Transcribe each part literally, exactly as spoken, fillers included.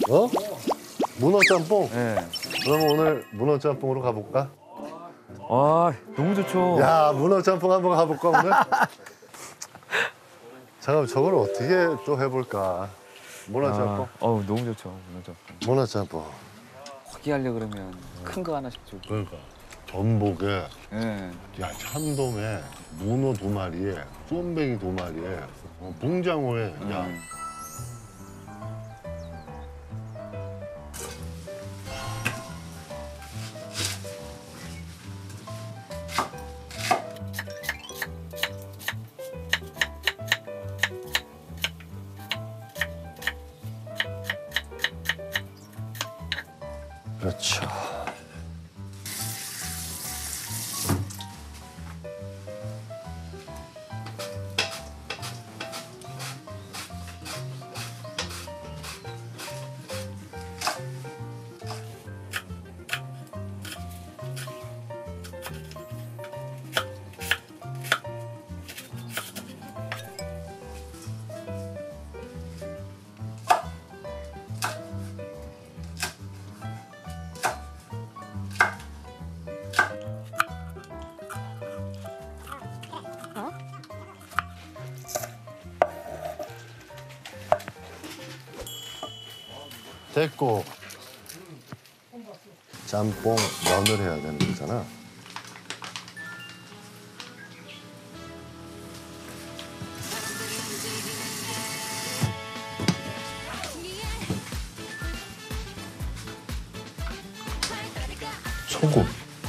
어? 문어 짬뽕? 네. 그럼 오늘 문어 짬뽕으로 가볼까? 아, 너무 좋죠. 야, 문어 짬뽕 한번 가볼까 오늘? 잠깐 저걸 어떻게 또 해볼까? 문어 짬뽕? 아, 어우, 너무 좋죠. 문어 짬뽕. 문어 짬뽕. 포기하려 그러면 큰 거 하나씩 주고. 그러니까 전복에, 예. 야 참돔에, 문어 두 마리에, 쏨뱅이 두 마리에, 어, 붕장어에, 야. 음. 그렇죠. 됐고 짬뽕 면을 해야 되는 거잖아. 소금.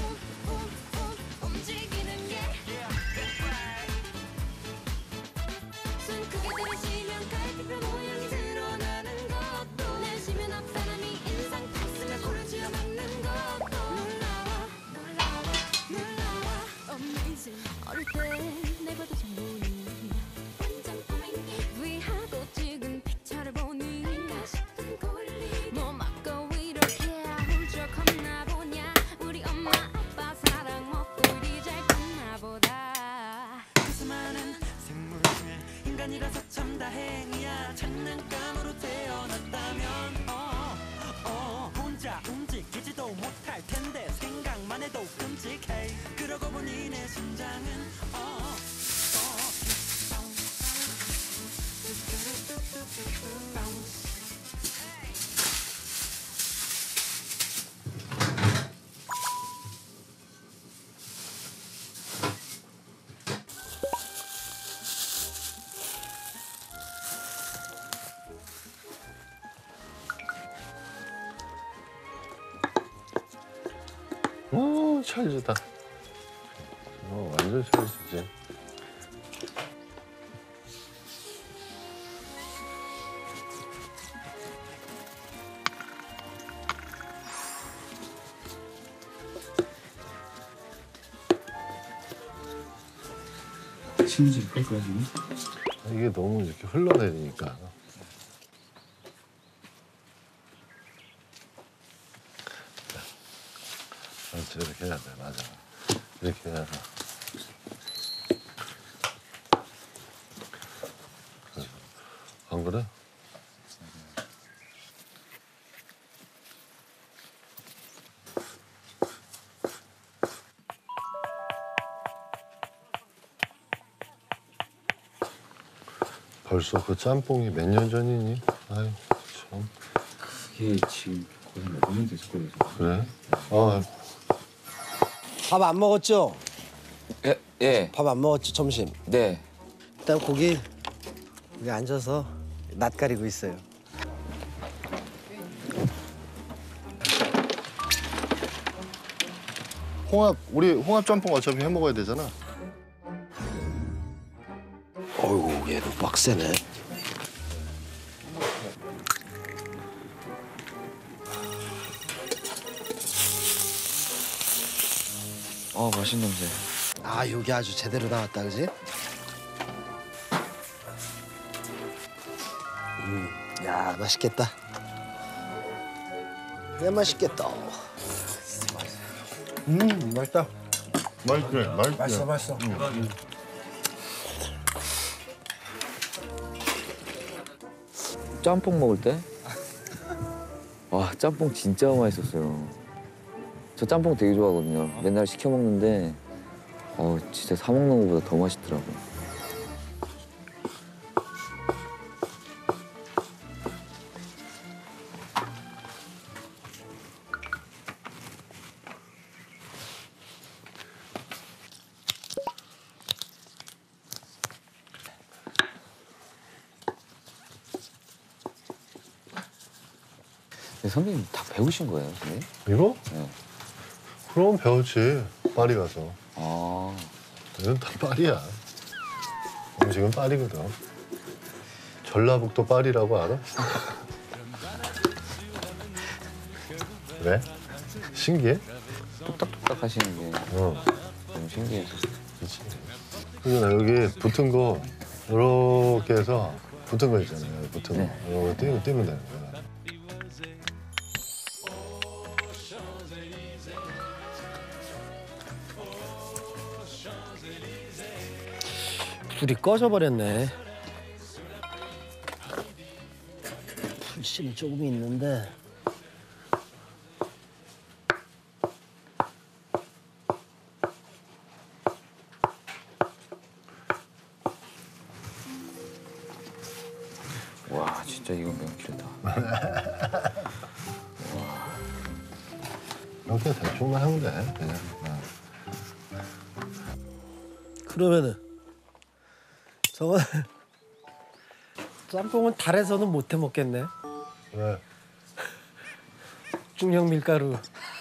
인간이라서 참 다행이야. 장난감으로 태어났다면 어, 어, 혼자 움직이지도 못할 텐데 생각만 해도 끔찍해. 그러고 보니 내 심장은 어, 어, 오, 찰지다. 어, 완전 찰지지. 심지 끌까요 지금? 이게 너무 이렇게 흘러내리니까. 그렇지, 이렇게 해야 돼, 맞아. 이렇게 해야 돼. 안 그래? 벌써 그 짬뽕이 몇 년 전이니? 아유, 참. 그게 지금 거의 몇 년 됐을 거예요. 그래? 아, 밥 안 먹었죠? 예, 예. 밥 안 먹었죠, 점심? 네. 일단 고기 여기 앉아서 낯 가리고 있어요. 홍합, 우리 홍합 짬뽕 어차피 해 먹어야 되잖아. 어이구, 얘도 빡세네. 어, 맛있는 냄새. 아, 여기 아주 제대로 나왔다, 그지? 음, 야, 맛있겠다. 그냥 맛있겠다. 음, 맛있다. 맛있지, 맛있지. 맛있어, 맛있어. 음. 짬뽕 먹을 때 와 짬뽕 진짜 맛있었어요. 저 짬뽕 되게 좋아하거든요. 맨날 시켜 먹는데 어 진짜 사 먹는 것보다 더 맛있더라고요. 근데 선배님 다 배우신 거예요, 선배님? 이거? 네. 그럼 배웠지. 파리 가서. 아, 이건 다 파리야. 음식은 파리거든. 전라북도 파리라고 알아? 왜? 신기해? 뚝딱뚝딱 하시는 게 어. 너무 신기해서. 그렇지. 그러잖아 여기 붙은 거 이렇게 해서 붙은 거 있잖아요. 붙은 거. 네. 이거 띄면, 띄면 되는 거야. 불이 꺼져버렸네. 불씨는 조금 있는데. 와 진짜 이건 명킬이다. 이렇게 대충만 하면 돼. 그냥. 어. 그러면은 저건 짬뽕은 달에서는 못 해 먹겠네. 왜? 중형 밀가루.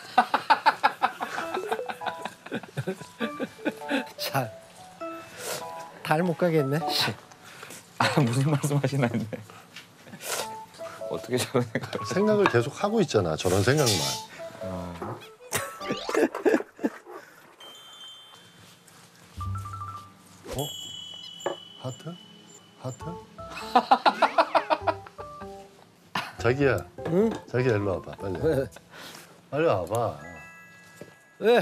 자, 달 못 가겠네. 아 무슨 말씀하시나 했네. 어떻게 저런 생각을? 생각을 계속 하고 있잖아. 저런 생각만. 어. 어? 하트? 하트? 자기야. 응? 자기야 일로 와봐 빨리. 왜? 빨리 와봐. 왜?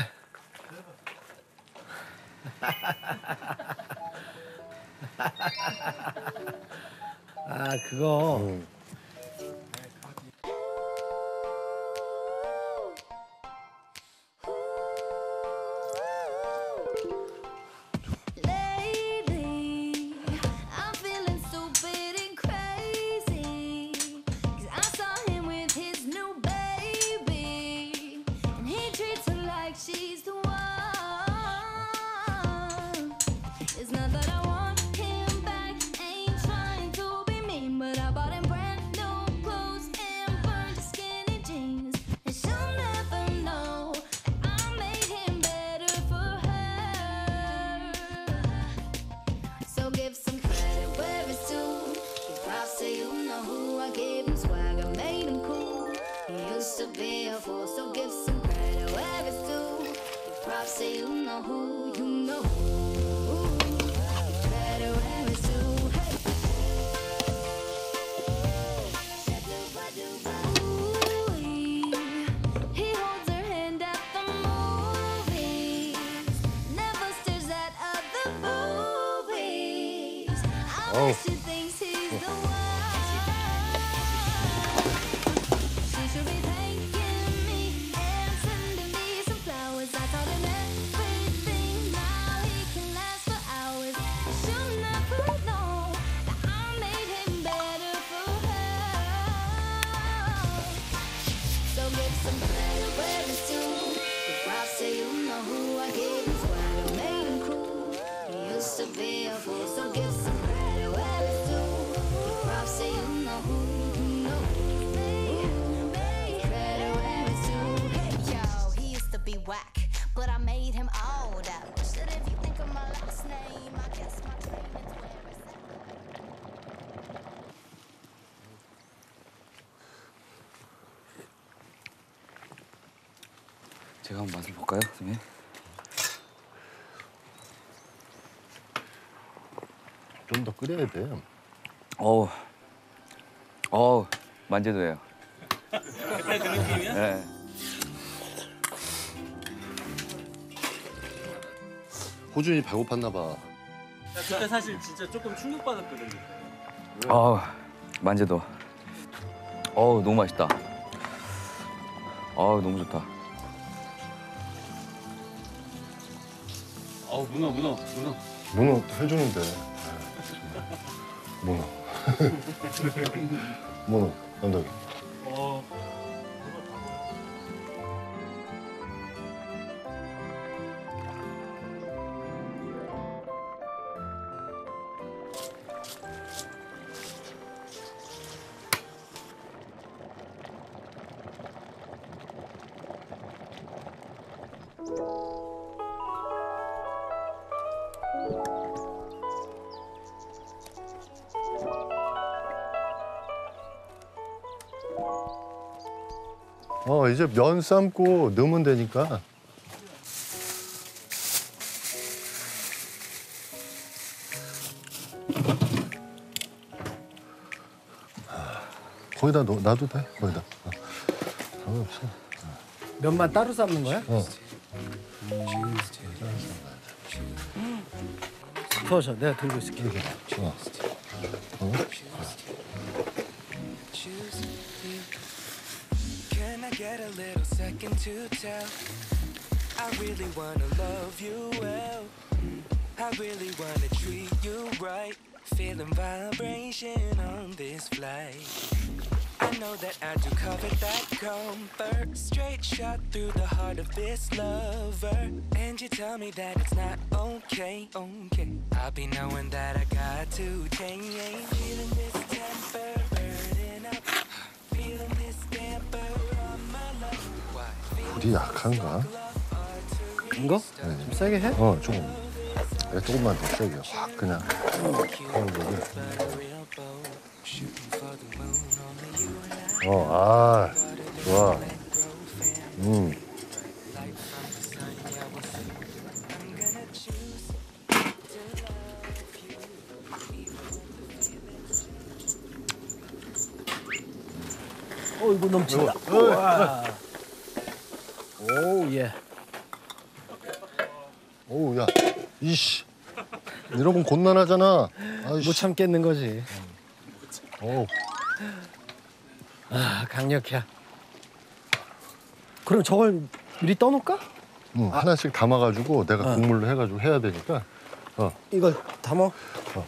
아 그거. 응. Lately, I'm feeling stupid and crazy. 'Cause I saw him with his new baby, and he treats her like she's the one. It's not that I want him back, ain't trying to be mean, but I bought him brand new clothes and burned his skinny jeans, and she'll never know that I made him better for her. So give some credit where it's due. Give props to you know who. I gave him swag, I made him cool. He used to be a fool, so give some credit where it's due. Give props to you know who, you know who. Give credit where it's due. Ooh, he holds her hand at the movies, never stares at other boobies. I Oh. bet she thinks he's the one. She should be thanking me and sending me some flowers. I taught him everything, now he can last for hours. She'll never know that I made him better for her. So give some credit where it's due. Give props to you know who. I gave him swag, I made him cool. He used to be a fool, so give some credit where it's due. Give props to you know who, you know who. Credit where it's due. Hey, yo, he used to be whack, but I made him all that. Shit, if you think of my last name, I guess my train is where it's at. 제가 한번 맛을 볼까요, 선배님? 좀 더 끓여야 돼. 어우, 어우 만져도예요. 네. 호준이 배고팠나 봐. 그때 사실 진짜 조금 충격받았거든요. 어우 만져도. 어우 너무 맛있다. 아 너무 좋다. 어 문어 문어 문어. 문어 해주는데. 문어. 문어 감독님. 어 이제 면 삶고 넣으면 되니까. 거기다 넣, 놔도 돼. 거기다. 어. 상관없어. 면만 따로 삶는 거야? 어. 부어줘. 내가 들고 있을게. 어. 어. Can I get a little second to tell? I really wanna love you well. I really wanna treat you right. Feeling vibration on this flight. I know that I do cover that comfort. Straight shot through the heart of this lover. And you tell me that it's not okay, okay. I'll be knowing that I got to change. Feeling this temper burning up. Feeling this damper on my love. Why? 불이 약한가? 이거? 좀 세게 해? 어 조금. 야, 조금만 더 세게. 확 그냥. 어, 아, 좋아. 음. 어 이거 넘친다. 우와. 오 예. 오우, 야, 이씨. 이러면 곤란하잖아. 아이씨. 못 참겠는 거지. 어우. 아 강력해. 그럼 저걸 미리 떠놓을까? 응, 하나씩 담아가지고 내가 어. 국물로 해가지고 해야 되니까. 어. 이걸 담어. 어.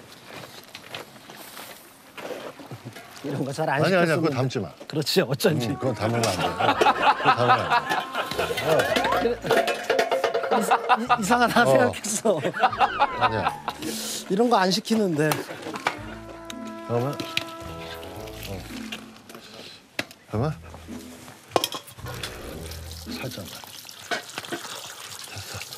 이런 거 잘 안 아니 시켰으면. 아니야, 그거 담지 마. 그렇지 어쩐지. 응, 그건 담으면 안 돼. 어, 그거 담으면 안 돼. 이, 이상하다 어. 생각했어. 아니야. 이런 거 안 시키는데. 잠깐만. 어. 잠깐만. 살짝만. 됐어.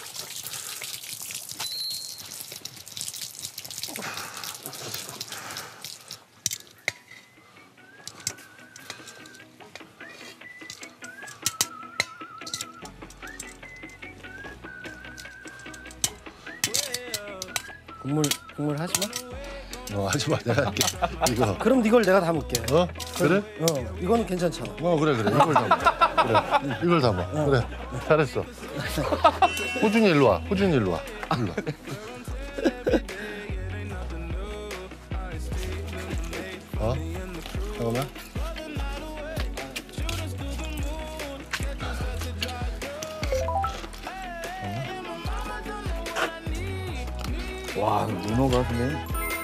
국물 국물 하지 마. 어, 하지 마. 내가 할게. 이거. 그럼 이걸 내가 담을게. 어? 그래? 어 이거는 괜찮잖아. 어, 그래, 그래. 이걸 담아. 그래. 이걸 담아. 그래. 잘했어. 호준이 일로 와. 호준이 일로 와. 일로 와. 어? 잠깐만. 와 문어가 근데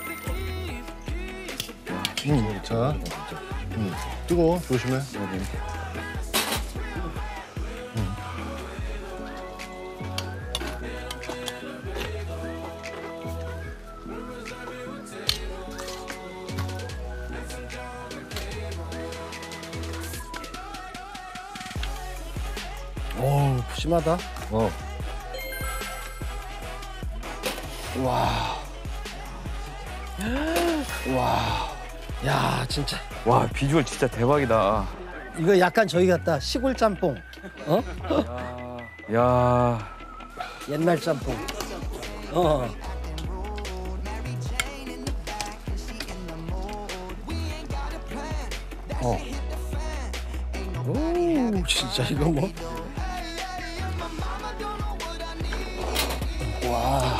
응, 자. 응. 뜨거워. 조심해. 오 푸짐하다. 어. 와. 와. 야 진짜 와 비주얼 진짜 대박이다. 이거 약간 저희 같다. 시골 짬뽕. 어? 야 옛날 짬뽕. 어. 어. 오 진짜 이거 뭐. 와.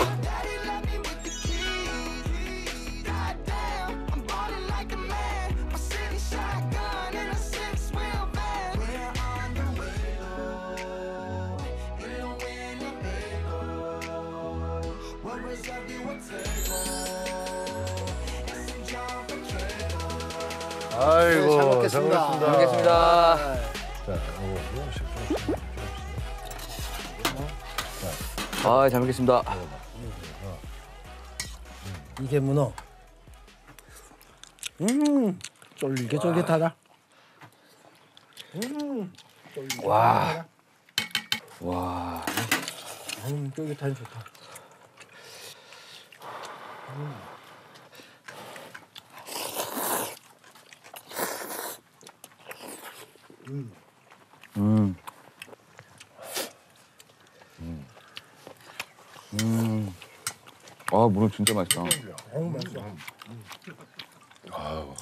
아이고, 네, 잘 먹겠습니다. 잘 잘 먹겠습니다. 자, 이거 조금씩 조금씩. 아, 잘 먹겠습니다. 이게 문어. 음, 쫄깃쫄깃하다. 음, 와. 와. 음, 쫄깃하니 좋다. 음. 음. 아, 문어 진짜 맛있다. 어우, 맛있어. 아유.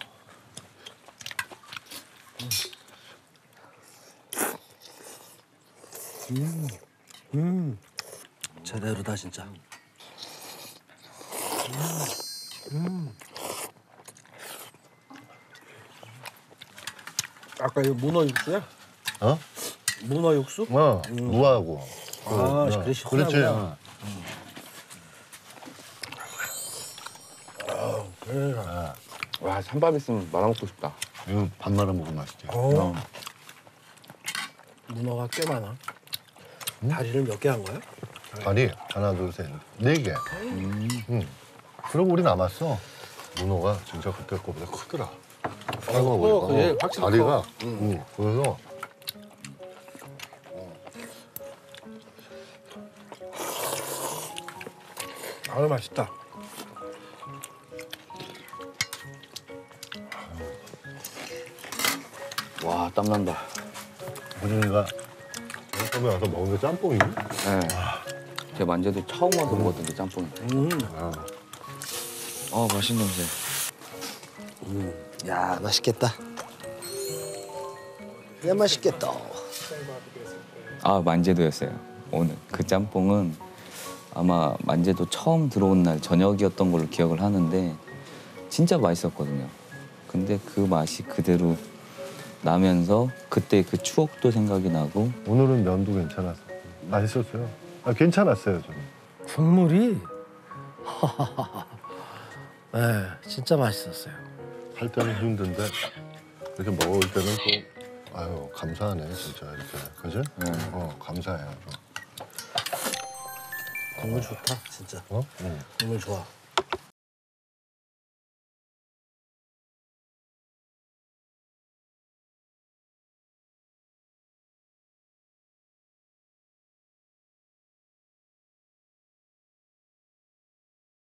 음, 제대로다 진짜. 음. 아까 이 문어 육수야? 어? 문어 육수? 어, 무하고. 아, 그, 그래, 그렇지. 시원하구나. 와, 찬밥 있으면 말아먹고 싶다. 이거 밥 말아 먹으면 맛있지. 어. 문어가 꽤 많아. 다리를 몇 개 한 거야? 다리 하나, 둘, 셋, 네 개. 음. 그러고 우리 남았어. 문어가 진짜 그때 거보다 크더라. 작아 보니까. 그래, 확실히 다리가. 커. 음. 그래서 아유, 맛있다. 와, 땀난다. 우리가 처음에 와서 먹은 게 짬뽕이니? 네. 제가 만재도 처음 와서 먹었던 게 짬뽕이. 음, 아, 아, 맛있는 냄새. 음, 야, 맛있겠다. 야, 맛있겠다. 아, 만재도였어요. 오늘 그 짬뽕은 아마 만재도 처음 들어온 날 저녁이었던 걸로 기억을 하는데 진짜 맛있었거든요. 근데 그 맛이 그대로 나면서 그때 그 추억도 생각이 나고. 오늘은 면도 괜찮았어. 맛있었어요. 아, 괜찮았어요, 좀. 국물이 네, 진짜 맛있었어요. 할 때는 힘든데 이렇게 먹을 때는 또 아유 감사하네 진짜 이렇게 그지? 네. 어 감사해요. 국물 좋다, 진짜. 어? 응. 국물 좋아.